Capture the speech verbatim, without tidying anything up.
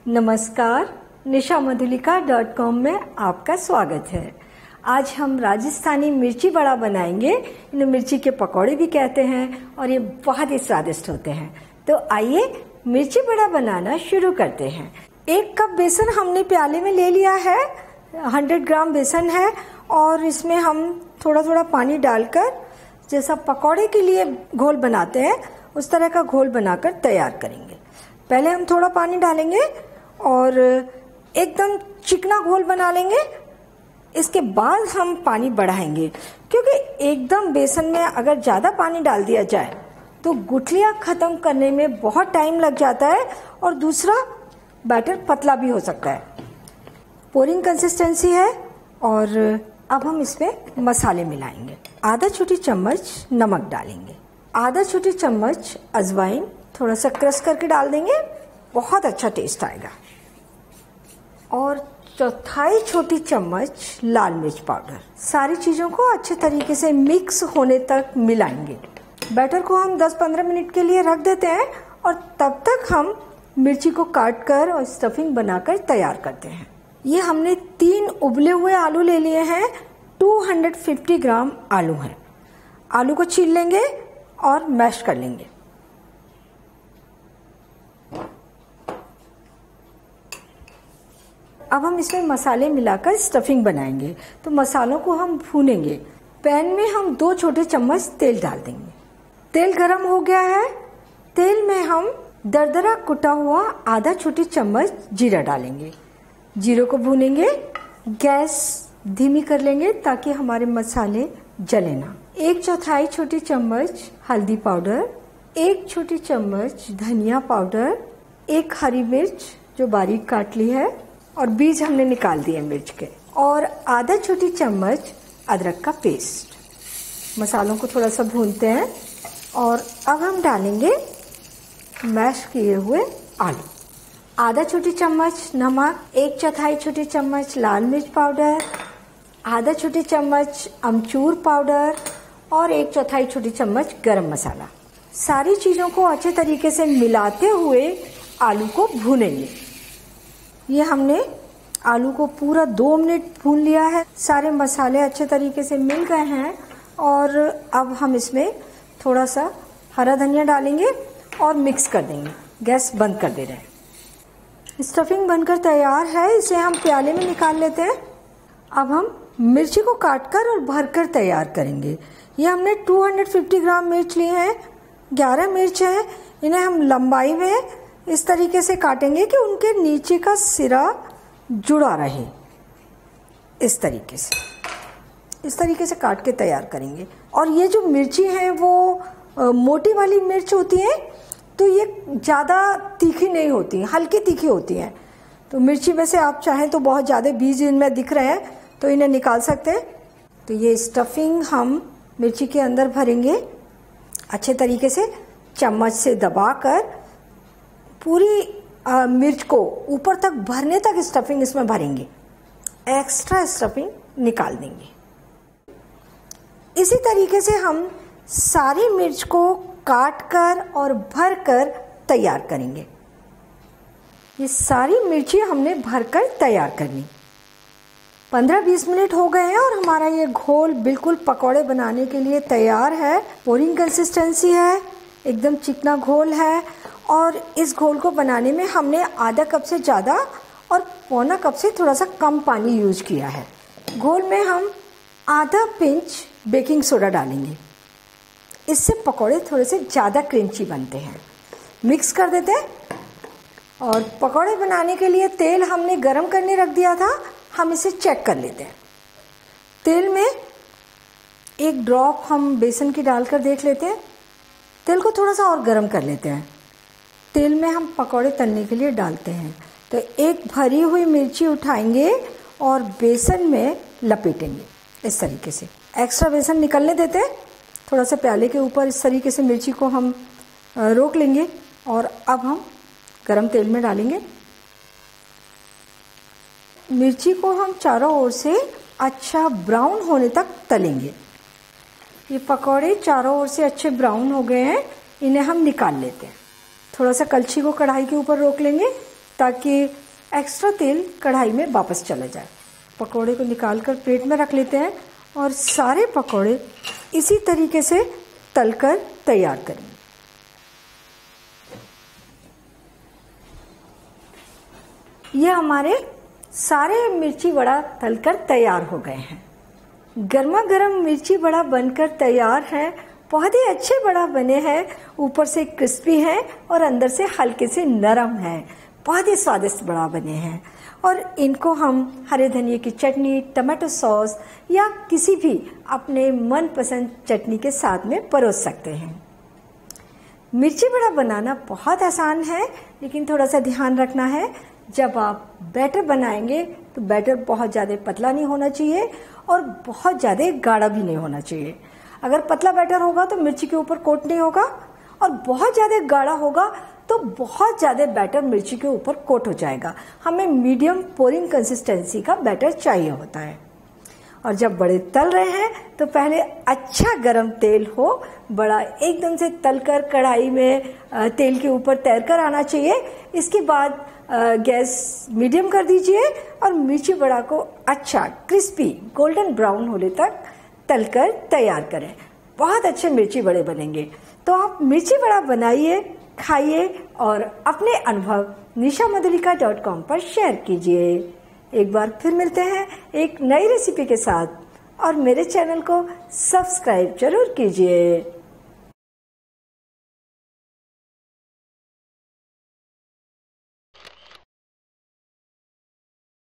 नमस्कार, निशा Madhulika dot com में आपका स्वागत है। आज हम राजस्थानी मिर्ची बड़ा बनाएंगे। इन्हें मिर्ची के पकौड़े भी कहते हैं और ये बहुत ही स्वादिष्ट होते हैं। तो आइए मिर्ची बड़ा बनाना शुरू करते हैं। एक कप बेसन हमने प्याले में ले लिया है। सौ ग्राम बेसन है और इसमें हम थोड़ा थोड़ा पानी डालकर जैसा पकौड़े के लिए घोल बनाते हैं उस तरह का घोल बनाकर तैयार करेंगे। पहले हम थोड़ा पानी डालेंगे और एकदम चिकना घोल बना लेंगे। इसके बाद हम पानी बढ़ाएंगे, क्योंकि एकदम बेसन में अगर ज़्यादा पानी डाल दिया जाए तो गुठलियाँ ख़त्म करने में बहुत टाइम लग जाता है और दूसरा बैटर पतला भी हो सकता है। पोरिंग कंसिस्टेंसी है और अब हम इसमें मसाले मिलाएंगे। आधा छोटी चम्मच नमक डालेंगे, आधा छोटी चम्मच अजवाइन थोड़ा सा क्रश करके डाल देंगे, बहुत अच्छा टेस्ट आएगा। और चौथाई छोटी चम्मच लाल मिर्च पाउडर। सारी चीज़ों को अच्छे तरीके से मिक्स होने तक मिलाएंगे। बैटर को हम दस पंद्रह मिनट के लिए रख देते हैं और तब तक हम मिर्ची को काट कर और स्टफिंग बनाकर तैयार करते हैं। ये हमने तीन उबले हुए आलू ले लिए हैं। दो सौ पचास ग्राम आलू हैं। आलू को छील लेंगे और मैश कर लेंगे। अब हम इसमें मसाले मिलाकर स्टफिंग बनाएंगे। तो मसालों को हम भूनेंगे। पैन में हम दो छोटे चम्मच तेल डाल देंगे। तेल गरम हो गया है। तेल में हम दरदरा कुटा हुआ आधा छोटी चम्मच जीरा डालेंगे। जीरे को भूनेंगे। गैस धीमी कर लेंगे ताकि हमारे मसाले जले ना। एक चौथाई छोटी चम्मच हल्दी पाउडर, एक छोटी चम्मच धनिया पाउडर, एक हरी मिर्च जो बारीक काट ली है और बीज हमने निकाल दिए मिर्च के, और आधा छोटी चम्मच अदरक का पेस्ट। मसालों को थोड़ा सा भूनते हैं और अब हम डालेंगे मैश किए हुए आलू। आधा छोटी चम्मच नमक, एक चौथाई छोटी चम्मच लाल मिर्च पाउडर, आधा छोटी चम्मच अमचूर पाउडर और एक चौथाई छोटी चम्मच गरम मसाला। सारी चीज़ों को अच्छे तरीके से मिलाते हुए आलू को भूनेंगे। ये हमने आलू को पूरा दो मिनट भून लिया है। सारे मसाले अच्छे तरीके से मिल गए हैं और अब हम इसमें थोड़ा सा हरा धनिया डालेंगे और मिक्स कर देंगे। गैस बंद कर दे रहे हैं। स्टफिंग बनकर तैयार है। इसे हम प्याले में निकाल लेते हैं। अब हम मिर्ची को काटकर और भरकर तैयार करेंगे। ये हमने दो सौ पचास ग्राम मिर्च लिए हैं। ग्यारह मिर्च है। इन्हें हम लंबाई में इस तरीके से काटेंगे कि उनके नीचे का सिरा जुड़ा रहे। इस तरीके से इस तरीके से काट के तैयार करेंगे। और ये जो मिर्ची है वो आ, मोटी वाली मिर्च होती है, तो ये ज़्यादा तीखी नहीं होती, हल्की तीखी होती हैं। तो मिर्ची में से आप चाहें तो बहुत ज़्यादा बीज इनमें दिख रहे हैं तो इन्हें निकाल सकते हैं। तो ये स्टफिंग हम मिर्ची के अंदर भरेंगे अच्छे तरीके से, चम्मच से दबाकर पूरी आ, मिर्च को ऊपर तक भरने तक स्टफिंग इसमें भरेंगे। एक्स्ट्रा स्टफिंग निकाल देंगे। इसी तरीके से हम सारी मिर्च को काट कर और भर कर तैयार करेंगे। ये सारी मिर्ची हमने भरकर तैयार करनी। पंद्रह बीस मिनट हो गए हैं और हमारा ये घोल बिल्कुल पकौड़े बनाने के लिए तैयार है। पोरिंग कंसिस्टेंसी है, एकदम चिकना घोल है। और इस घोल को बनाने में हमने आधा कप से ज़्यादा और पौना कप से थोड़ा सा कम पानी यूज किया है। घोल में हम आधा पिंच बेकिंग सोडा डालेंगे। इससे पकौड़े थोड़े से ज़्यादा क्रंची बनते हैं। मिक्स कर देते हैं। और पकौड़े बनाने के लिए तेल हमने गरम करने रख दिया था। हम इसे चेक कर लेते हैं। तेल में एक ड्रॉप हम बेसन की डालकर देख लेते हैं। तेल को थोड़ा सा और गरम कर लेते हैं। तेल में हम पकौड़े तलने के लिए डालते हैं। तो एक भरी हुई मिर्ची उठाएंगे और बेसन में लपेटेंगे इस तरीके से। एक्स्ट्रा बेसन निकलने देते हैं। थोड़ा सा प्याले के ऊपर इस तरीके से मिर्ची को हम रोक लेंगे और अब हम गरम तेल में डालेंगे। मिर्ची को हम चारों ओर से अच्छा ब्राउन होने तक तलेंगे। ये पकौड़े चारों ओर से अच्छे ब्राउन हो गए हैं। इन्हें हम निकाल लेते हैं। थोड़ा सा कलछी को कढ़ाई के ऊपर रोक लेंगे ताकि एक्स्ट्रा तेल कढ़ाई में वापस चला जाए। पकोड़े को निकालकर प्लेट में रख लेते हैं और सारे पकोड़े इसी तरीके से तलकर तैयार करेंगे। ये हमारे सारे मिर्ची वड़ा तलकर तैयार हो गए हैं। गर्मा गर्म मिर्ची वड़ा बनकर तैयार है। बहुत ही अच्छे वड़ा बने हैं, ऊपर से क्रिस्पी है और अंदर से हल्के से नरम है। बहुत ही स्वादिष्ट वड़ा बने हैं और इनको हम हरे धनिए की चटनी, टमाटो सॉस या किसी भी अपने मनपसंद चटनी के साथ में परोस सकते हैं। मिर्ची वड़ा बनाना बहुत आसान है, लेकिन थोड़ा सा ध्यान रखना है। जब आप बैटर बनाएंगे तो बैटर बहुत ज़्यादा पतला नहीं होना चाहिए और बहुत ज़्यादा गाढ़ा भी नहीं होना चाहिए। अगर पतला बैटर होगा तो मिर्ची के ऊपर कोट नहीं होगा और बहुत ज़्यादा गाढ़ा होगा तो बहुत ज़्यादा बैटर मिर्ची के ऊपर कोट हो जाएगा। हमें मीडियम पोरिंग कंसिस्टेंसी का बैटर चाहिए होता है। और जब बड़े तल रहे हैं तो पहले अच्छा गरम तेल हो, बड़ा एकदम से तलकर कढ़ाई में तेल के ऊपर तैरकर आना चाहिए। इसके बाद गैस मीडियम कर दीजिए और मिर्ची वड़ा को अच्छा क्रिस्पी गोल्डन ब्राउन होने तक तलकर तैयार करें। बहुत अच्छे मिर्ची वड़े बनेंगे। तो आप मिर्ची वड़ा बनाइए, खाइए और अपने अनुभव निशा मधुलिका डॉट कॉम पर शेयर कीजिए। एक बार फिर मिलते हैं एक नई रेसिपी के साथ और मेरे चैनल को सब्सक्राइब जरूर कीजिए।